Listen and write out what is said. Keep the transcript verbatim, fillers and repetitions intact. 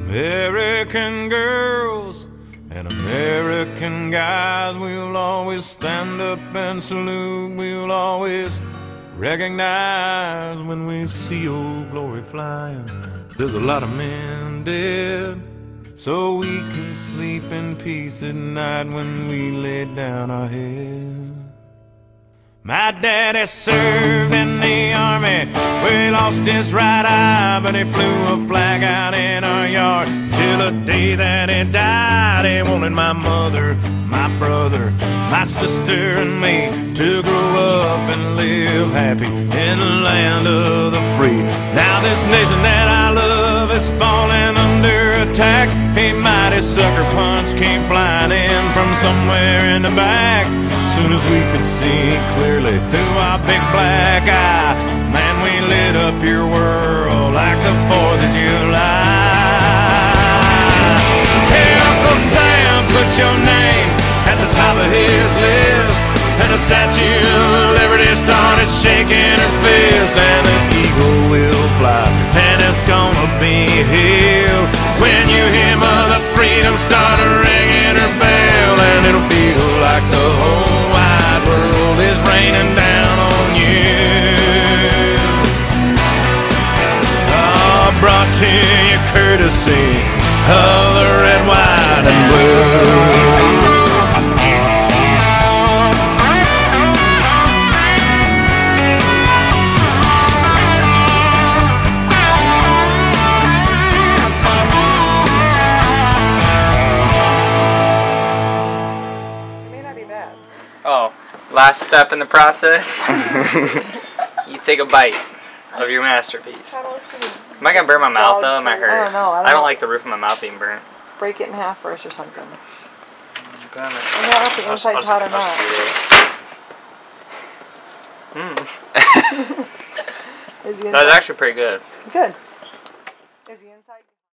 American girls and American guys, we'll always stand up and salute. We'll always recognize when we see old glory flying. There's a lot of men dead, so we can sleep in peace at night when we lay down our head. My daddy served in the army, where he lost his right eye, but he flew a flag out in our yard till the day that he died. He wanted my mother, my brother, my sister and me to grow up and live happy in the land of the free. Now this nation that I love is falling under attack. A mighty sucker punch came flying in from somewhere in the back. Soon as we could see clearly through our big black eye, man, we lit up your world like the fourth of July. Hey, Uncle Sam, put your name at the top of his list, and the Statue of Liberty started shaking her fist, and an eagle will fly, and it's gonna be here when you hear Mother Freedom start ringing her bell, and it'll feel like the whole wide world is raining down on you. Oh, brought to you courtesy of the red, white, and blue. Oh, last step in the process, you take a bite of your masterpiece. Am I going to burn my mouth though? It might hurt. I don't know. I don't, I don't know. like the roof of my mouth being burnt. Break it in half first or something. I don't know if the inside's hot or not. Mmm. That was actually pretty good. Good. Is the inside...